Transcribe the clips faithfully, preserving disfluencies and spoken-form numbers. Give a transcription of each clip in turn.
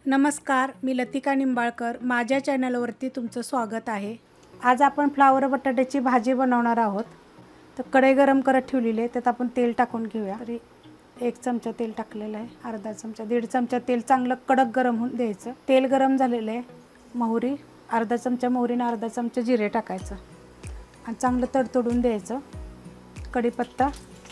नमस्कार, मी लतिका निंबाळकर. माझ्या चॅनलवरती तुमचं स्वागत आहे. आज आपण फ्लावर बटाट्याची भाजी बनवणार आहोत. तर कढई गरम करत ठेवलेली आहे, त्यात आपण तेल टाकून घेऊया. तरी एक चमचा तेल टाकलेलं आहे, अर्धा चमचा दीड चमचा तेल चांगलं कडक गरम होऊन द्यायचं. तेल गरम झालेलं आहे. मोहरी अर्धा चमचा मोहरीने अर्धा चमचा जिरे टाकायचं आणि चांगलं तडतडून द्यायचं. कढीपत्ता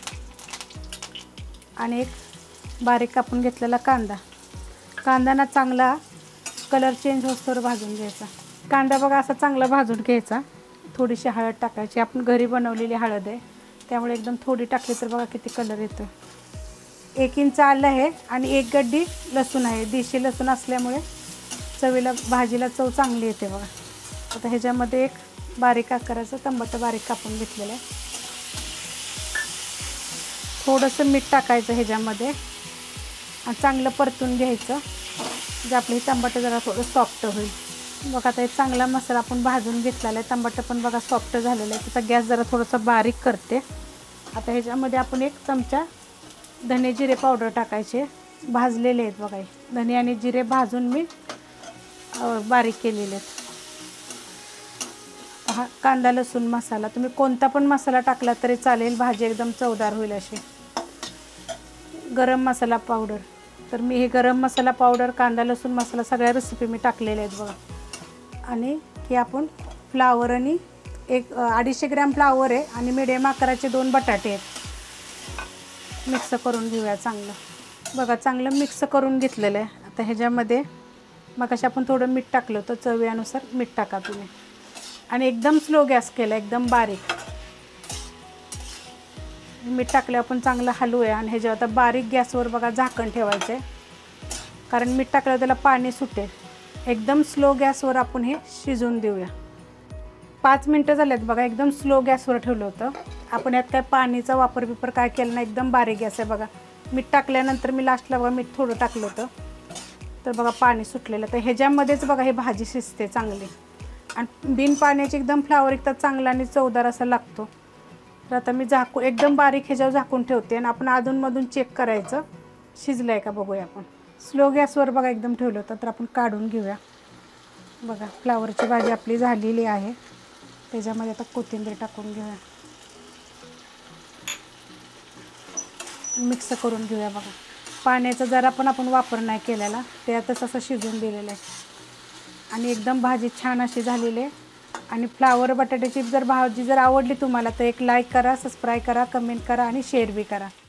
आणि एक बारीक कापून घेतलेला कांदा. कांदा चांगला कलर चेंज होतोवर भाजून घ्यायचा. कांदा बघा असा चांगला भाजून घ्यायचा. थोडीशी हळद टाकायची, आपण घरी बनवलेली हळद आहे त्यामुळे एकदम थोडी टाकली तर बघा किती कलर येतो. एक इंच आलं आहे आणि एक गड्डी लसूण आहे. देशी लसूण असल्यामुळे चवीला भाजीला चव चांगली येते बघा. आता ह्याच्यामध्ये एक बारीक आकाराचं टमाटर बारीक कापून घेतलेलं आहे. थोडंसं मीठ टाकायचं ह्याच्यामध्ये आणि चांगलं परतून घ्यायचं, जे आपलं हे टमाटर जरा थोडं सॉफ्ट होईल. बघा आता एक चांगला मसाला आपण भाजून घेतलेला आहे. टमाटर पण बघा सॉफ्ट झालेलं आहे. त्याचा गॅस जरा थोडासा बारीक करते. आता ह्याच्यामध्ये आपण एक चमचा धने जिरे पावडर टाकायचे, भाजलेले आहेत बघा. धने आणि जिरे भाजून मी बारीक केलेले आहेत. हा कांदा लसूण मसाला, तुम्ही कोणता पण मसाला टाकला तरी चालेल, भाजी एकदम चवदार होईल अशी. गरम मसाला पावडर, तर मी हे गरम मसाला पावडर कांदा लसूण मसाला सगळ्या रेसिपी मी टाकलेल्या आहेत बघा. आणि हे आपण फ्लावर आणि एक अडीचशे ग्रॅम फ्लावर आहे आणि मिडियम आकाराचे दोन बटाटे आहेत. मिक्स करून घेऊया चांगलं. बघा चांगलं मिक्स करून घेतलेलं आहे. आता ह्याच्यामध्ये मग अशा आपण थोडं मीठ टाकलं होतं, चवीनुसार मीठ टाका तुम्ही. आणि एकदम स्लो गॅस केला, एकदम बारीक. मीठ टाकलं आपण चांगलं हलवूया आणि ह्याच्यावर आता बारीक गॅसवर बघा झाकण ठेवायचं आहे, कारण मीठ टाकलं त्याला पाणी सुटेल. एकदम स्लो गॅसवर आपण हे शिजवून देऊया. पाच मिनटं झालेत बघा. एकदम स्लो गॅसवर ठेवलं होतं आपण. यात काय पाणीचा वापर बिपर काय केलं नाही, एकदम बारीक गॅस आहे बघा. मीठ टाकल्यानंतर मी लास्टला बघा मीठ थोडं टाकलं होतं, तर बघा पाणी सुटलेलं. तर ह्याच्यामध्येच बघा हे भाजी शिजते चांगली. आणि बिन पाण्याची एकदम फ्लावर एकदम चांगला आणि चवदार असा लागतो. तर आता मी झाकून एकदम बारीक ह्याच्यावर झाकून ठेवते आणि आपण अधूनमधून चेक करायचं शिजलं आहे का बघूया आपण. स्लो गॅसवर बघा एकदम ठेवलं होतं, तर आपण काढून घेऊया. बघा फ्लावरची भाजी आपली झालेली आहे. त्याच्यामध्ये आता कोथिंबीर टाकून घेऊया, मिक्स करून घेऊया. बघा पाण्याचा जरा पण आपण वापर नाही केलेला, त्यातच असं शिजवून दिलेलं आहे आणि एकदम भाजी छान अशी झालेली आहे. आणि फ्लावर बटाट्याची जर भाजी जर आवडली तुम्हाला तर एक लाईक करा, सबस्क्राईब करा, कमेंट करा आणि शेअर बी करा.